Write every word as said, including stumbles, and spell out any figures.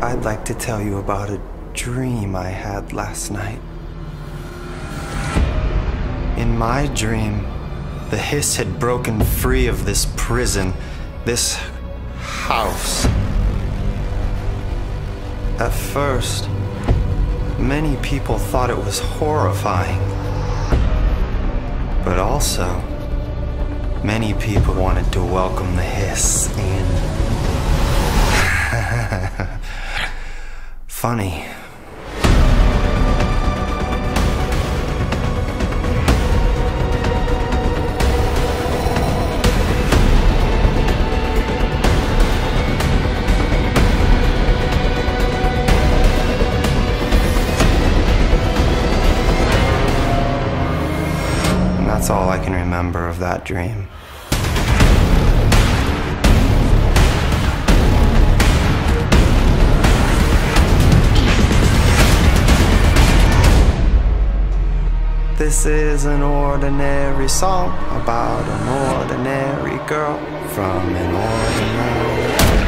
I'd like to tell you about a dream I had last night. In my dream, the hiss had broken free of this prison, this house. At first, many people thought it was horrifying. But also, many people wanted to welcome the hiss in. Funny. That's all I can remember of that dream. This is an ordinary song about an ordinary girl from an ordinary